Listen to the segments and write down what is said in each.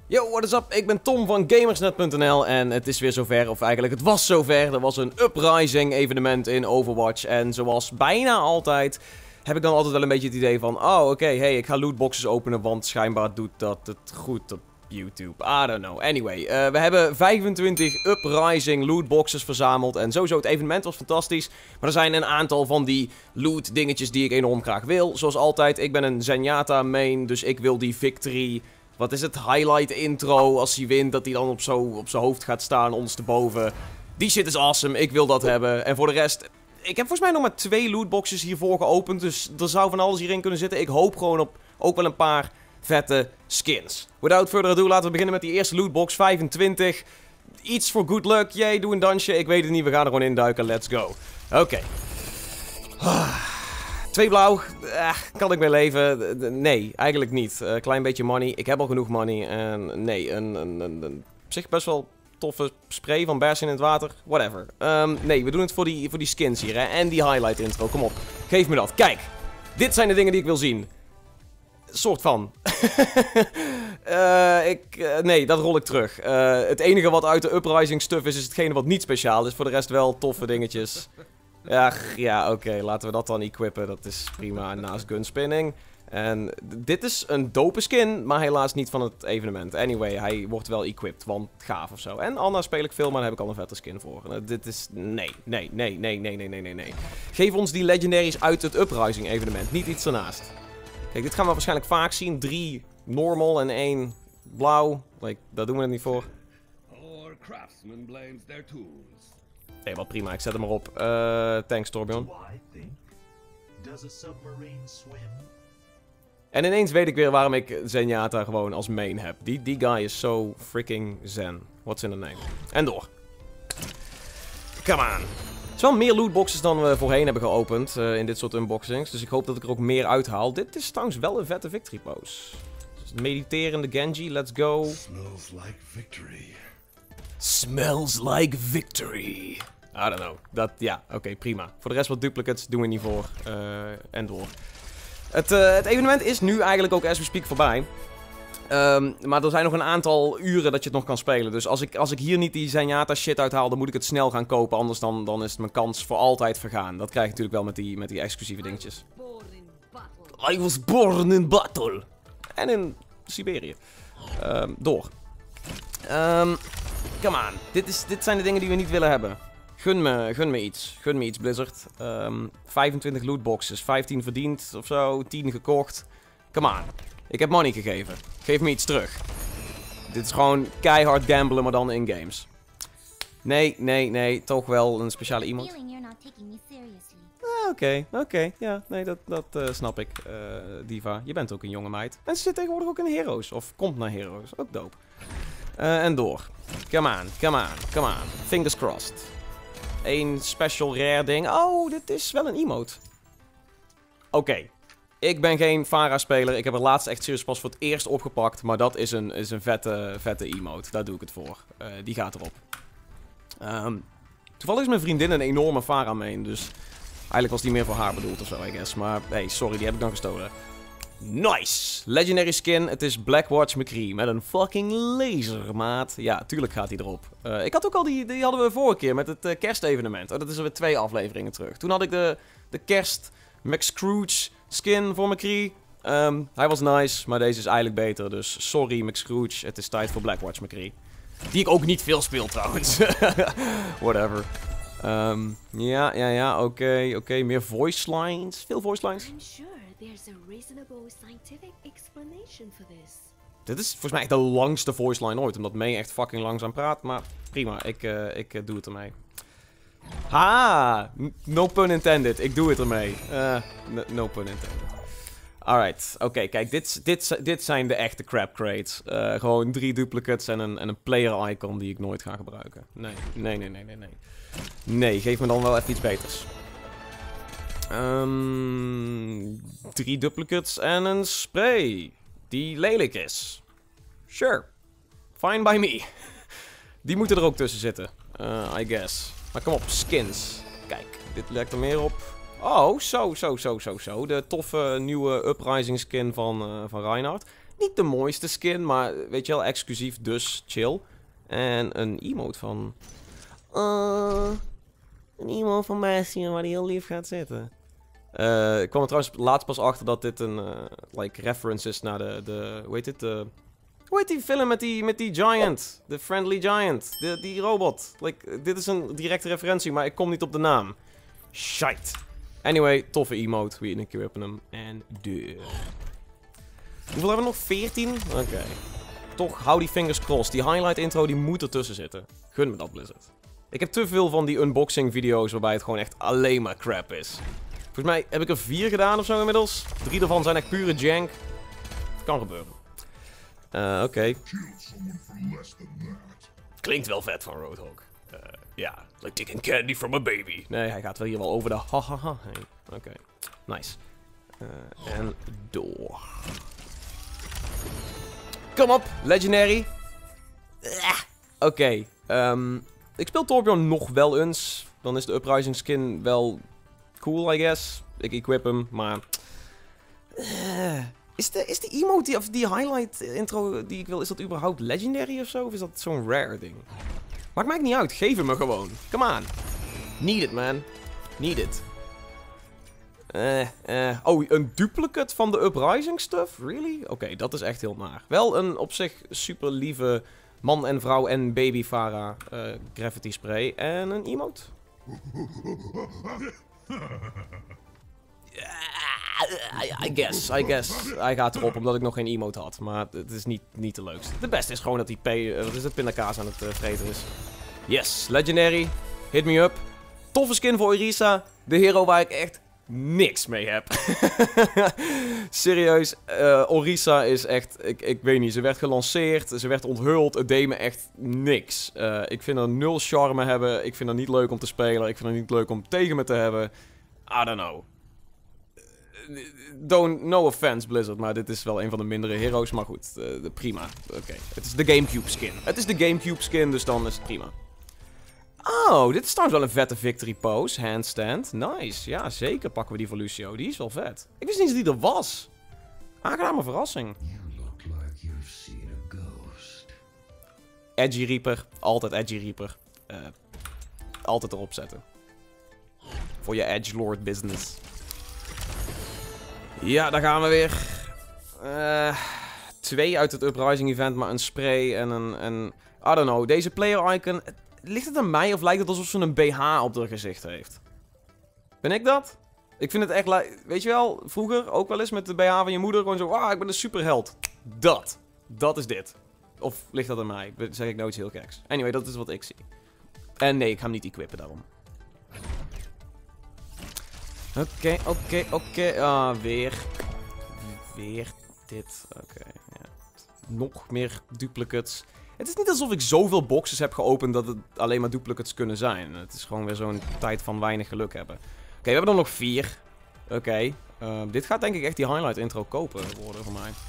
Yo, what is up? Ik ben Tom van Gamersnet.nl en het is weer zover, of eigenlijk het was zover. Er was een Uprising evenement in Overwatch en zoals bijna altijd heb ik dan altijd wel een beetje het idee van... Oh, oké, hey, ik ga lootboxes openen, want schijnbaar doet dat het goed op YouTube. I don't know. Anyway, we hebben 25 Uprising lootboxes verzameld en sowieso het evenement was fantastisch. Maar er zijn een aantal van die loot dingetjes die ik enorm graag wil. Zoals altijd, ik ben een Zenyatta main, dus ik wil die victory... Wat is het? Highlight intro. Als hij wint, dat hij dan op zijn hoofd gaat staan, ondersteboven. Die shit is awesome. Ik wil dat hebben. En voor de rest... Ik heb volgens mij nog maar 2 lootboxes hiervoor geopend. Dus er zou van alles hierin kunnen zitten. Ik hoop gewoon op ook wel een paar vette skins. Without further ado, laten we beginnen met die eerste lootbox. 25. Iets voor good luck. Jee, doe een dansje. Ik weet het niet. We gaan er gewoon induiken. Let's go. Oké. 2 blauw, kan ik mee leven? Nee, eigenlijk niet. Klein beetje money. Ik heb al genoeg money. En nee, een op zich best wel toffe spray van bersen in het water. Whatever. Nee, we doen het voor die skins hier, hè. En die highlight intro. Kom op. Geef me dat. Kijk. Dit zijn de dingen die ik wil zien. Soort van. Nee, dat rol ik terug. Het enige wat uit de Uprising stuff is hetgene wat niet speciaal is. Voor de rest wel toffe dingetjes. Ja, oké, laten we dat dan equippen. Dat is prima naast gunspinning. En dit is een dope skin, maar helaas niet van het evenement. Anyway, hij wordt wel equipped, want gaaf of zo. En Anna speel ik veel, maar daar heb ik al een vette skin voor. Dit is... Nee. Geef ons die legendaries uit het Uprising evenement, niet iets ernaast. Kijk, dit gaan we waarschijnlijk vaak zien. 3 normal en 1 blauw. Like, daar doen we het niet voor. Nee, wel prima. Ik zet hem erop. Thanks, Torbjorn. En ineens weet ik weer waarom ik Zenyatta gewoon als main heb. Die guy is zo freaking zen. What's in the name? En door. Come on. Het is wel meer lootboxes dan we voorheen hebben geopend in dit soort unboxings. Dus ik hoop dat ik er ook meer uithaal. Dit is trouwens wel een vette victory pose. Dus mediterende Genji, let's go. Smells like victory. Smells like victory. I don't know. Ja, oké, prima. Voor de rest wat duplicates doen we niet voor. En door. Het evenement is nu eigenlijk ook as we speak voorbij. Maar er zijn nog een aantal uren dat je het nog kan spelen. Dus als ik hier niet die Zenyatta shit uithaal, dan moet ik het snel gaan kopen. Anders dan is mijn kans voor altijd vergaan. Dat krijg je natuurlijk wel met die exclusieve dingetjes. I was born in battle. En in Siberië. Door. Come on. Dit zijn de dingen die we niet willen hebben. Gun me iets. Gun me iets, Blizzard. 25 lootboxes. 15 verdiend of zo. 10 gekocht. Come on. Ik heb money gegeven. Geef me iets terug. Dit is gewoon keihard gamblen, maar dan in games. Nee. Toch wel een speciale emote. Oké. Ja, nee, dat snap ik. Diva, je bent ook een jonge meid. En ze zit tegenwoordig ook in Heroes. Of komt naar Heroes. Ook dope. En door. Come on. Fingers crossed. 1 special rare ding. Oh, dit is wel een emote. Oké. Ik ben geen Pharah-speler. Ik heb er laatst echt serieus pas voor het eerst opgepakt. Maar dat is een vette emote. Daar doe ik het voor. Die gaat erop. Toevallig is mijn vriendin een enorme Pharah main. Dus eigenlijk was die meer voor haar bedoeld of zo, I guess. Maar hey, sorry, die heb ik dan gestolen. Nice! Legendary skin. Het is Blackwatch McCree met een fucking laser, maat. Ja, tuurlijk gaat hij erop. Ik had ook al die hadden we vorige keer met het kerstevenement. Oh, dat is alweer 2 afleveringen terug. Toen had ik de kerst Max Scrooge skin voor McCree. Hij was nice, maar deze is eigenlijk beter. Dus sorry Max Scrooge, het is tijd voor Blackwatch McCree. Die ik ook niet veel speel trouwens. Whatever. Ja, oké. Meer voice lines. Veel voice lines. There's a reasonable scientific explanation for this. Dit is volgens mij echt de langste voice line ooit, omdat May echt fucking langzaam praat. Maar prima, ik doe het ermee. Ha! No pun intended. Ik doe het ermee. No pun intended. Alright, oké, kijk, dit zijn de echte crap crates. Gewoon 3 duplicates en een player icon die ik nooit ga gebruiken. Nee. Nee, geef me dan wel even iets beters. 3 duplicates en een spray. Die lelijk is. Sure. Fine by me. Die moeten er ook tussen zitten. I guess. Maar kom op, skins. Kijk, dit lijkt er meer op. Oh, zo. De toffe nieuwe Uprising skin van Reinhardt. niet de mooiste skin, maar weet je wel, exclusief, dus chill. En een emote van... een emote van Messi waar hij heel lief gaat zitten. Ik kwam er trouwens laatst pas achter dat dit een like reference is naar de hoe heet het? Hoe heet die film met die giant? De Friendly Giant. Die robot. Like, dit is een directe referentie, maar ik kom niet op de naam. Shite. Anyway, toffe emote. We equippen hem. En deur. Hoeveel hebben we nog? 14? Oké. Toch, hou die fingers crossed. Die highlight intro die moet ertussen zitten. Gun me dat, Blizzard. Ik heb te veel van die unboxing video's waarbij het gewoon echt alleen maar crap is. Volgens mij heb ik er 4 gedaan of zo inmiddels. 3 daarvan zijn echt pure jank. Kan gebeuren. Oké. Klinkt wel vet van Roadhog. Ja, like taking candy from a baby. Nee, hij gaat wel hier wel over de hahaha heen. Oké, nice. En door. Kom op, Legendary. Oké, ik speel Torbjorn nog wel eens. Dan is de Uprising skin wel cool, I guess. Ik equip hem, maar... Is de emote, of die highlight intro die ik wil, is dat überhaupt legendary of zo? Of is dat zo'n rare ding? Maakt mij niet uit, geef hem me gewoon. Come on. Need it, man. Need it. Oh, een duplicate van de Uprising stuff? Really? Oké, dat is echt heel naar. Wel een op zich super lieve man en vrouw en baby Farah graffiti spray en een emote. I guess. Hij gaat erop omdat ik nog geen emote had. Maar het is niet de leukste. De beste is gewoon dat die wat is het, pindakaas aan het vreten is. Yes, Legendary. Hit me up. Toffe skin voor Orisa. De hero waar ik echt niks mee heb. Serieus, Orisa is echt... Ik weet niet, ze werd gelanceerd. Ze werd onthuld. Het deed me echt niks. Ik vind er 0 charme hebben. Ik vind het niet leuk om te spelen. Ik vind het niet leuk om tegen me te hebben. I don't know. No offense, Blizzard, maar dit is wel een van de mindere heroes. Maar goed, prima. Oké. Het is de Gamecube skin. Het is de Gamecube skin, dus dan is het prima. Oh, dit is trouwens wel een vette victory pose. Handstand. Nice. Ja, zeker pakken we die voor Lucio. Die is wel vet. Ik wist niet eens dat die er was. Aangename verrassing. Edgy Reaper. Altijd Edgy Reaper. Altijd erop zetten. Voor je edgelord business. Ja, daar gaan we weer. 2 uit het Uprising event, maar een spray en een... I don't know. Deze player icon... Ligt het aan mij of lijkt het alsof ze een BH op haar gezicht heeft? Ben ik dat? Ik vind het echt... Weet je wel, vroeger ook wel eens met de BH van je moeder. Gewoon zo, ah, ik ben een superheld. Dat is dit. Of ligt dat aan mij? Zeg ik nou iets heel geks. Anyway, dat is wat ik zie. En nee, ik ga hem niet equippen daarom. Oké. Ah, weer dit. Oké, ja. Nog meer duplicates. Het is niet alsof ik zoveel boxes heb geopend dat het alleen maar duplicates kunnen zijn. Het is gewoon weer zo'n tijd van weinig geluk hebben. Oké, we hebben er nog 4. Oké. Dit gaat denk ik echt die highlight intro kopen worden voor mij.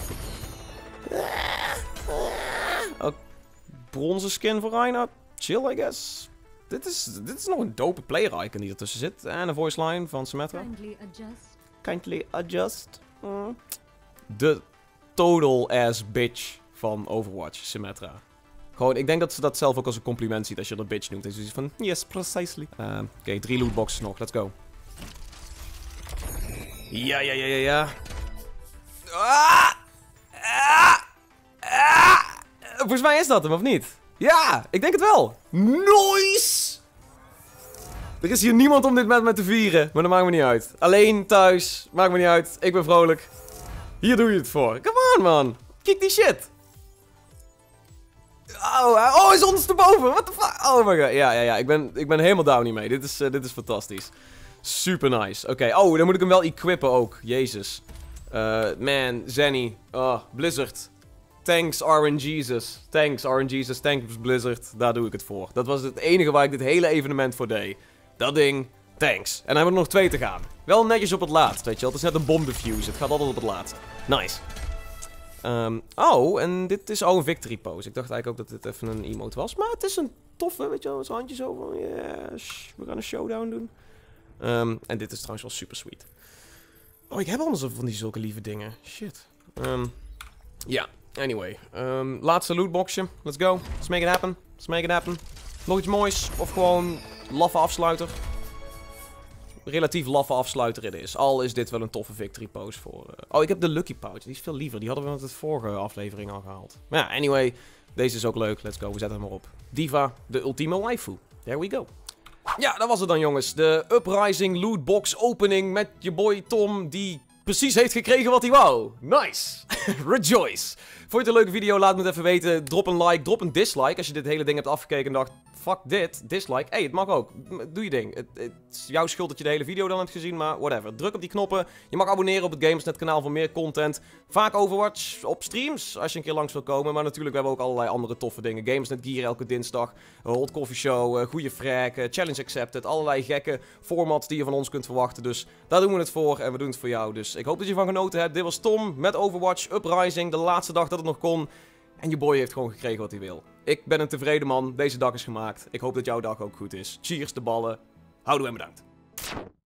Bronzen skin voor Reinhardt. Chill, I guess. Dit is nog een dope player icon die ertussen zit. En een voice line van Symmetra. Kindly adjust. De total ass bitch van Overwatch, Symmetra. Gewoon, ik denk dat ze dat zelf ook als een compliment ziet als je dat bitch noemt. Dus ze is van, yes, precisely. Oké, 3 lootboxes nog, let's go. Ja. Volgens mij is dat hem, of niet? Ja, ik denk het wel. Nice! Er is hier niemand om dit met me te vieren, maar dat maakt me niet uit. Alleen, thuis, maakt me niet uit. Ik ben vrolijk. Hier doe je het voor. Come on, man. Kijk die shit. Oh, hij is ondersteboven. What the fuck? Oh my god. Ja. Ik ben helemaal down hiermee. Dit is fantastisch. Super nice. Oké. Oh, dan moet ik hem wel equippen ook. Jezus. Man, Zenny. Oh, Blizzard. Thanks RNGesus. Thanks Blizzard. Daar doe ik het voor. Dat was het enige waar ik dit hele evenement voor deed. Dat ding. Thanks. En dan hebben we er nog 2 te gaan. Wel netjes op het laatst, weet je wel. Het is net een bomdefuse. Het gaat altijd op het laatst. Nice. Oh, en dit is een victory pose. Ik dacht eigenlijk ook dat dit even een emote was. Maar het is een toffe, weet je wel. Met zijn handje zo van, yes, we gaan een showdown doen. En dit is trouwens wel super sweet. Oh, ik heb anders van die zulke lieve dingen. Shit. Ja, anyway. Laatste lootboxje. Let's go. Let's make it happen. Let's make it happen. Nog iets moois. Of gewoon laffe afsluiter. Relatief laffe afsluiter het is. Al is dit wel een toffe victory pose voor... Oh, ik heb de Lucky Pouch. Die is veel liever. Die hadden we met de vorige aflevering al gehaald. Maar ja, anyway. Deze is ook leuk. Let's go. We zetten hem maar op. Diva, de ultieme waifu. There we go. Ja, dat was het dan, jongens. De Uprising lootbox opening met je boy Tom, die precies heeft gekregen wat hij wou. Nice. Rejoice. Vond je het een leuke video? Laat me het even weten. Drop een like, drop een dislike als je dit hele ding hebt afgekeken en dacht... Fuck dit, dislike. Hey, het mag ook. Doe je ding. Het is jouw schuld dat je de hele video dan hebt gezien, maar whatever. Druk op die knoppen. Je mag abonneren op het Gamersnet kanaal voor meer content. Vaak Overwatch op streams, als je een keer langs wil komen. Maar natuurlijk, we hebben ook allerlei andere toffe dingen. Gamersnet Gear elke dinsdag. Hot Coffee Show, goede frag, Challenge Accepted. Allerlei gekke formats die je van ons kunt verwachten. Dus daar doen we het voor en we doen het voor jou. Dus ik hoop dat je ervan genoten hebt. Dit was Tom met Overwatch Uprising. De laatste dag dat het nog kon. En je boy heeft gewoon gekregen wat hij wil. Ik ben een tevreden man. Deze dag is gemaakt. Ik hoop dat jouw dag ook goed is. Cheers de ballen. Houdoe en bedankt.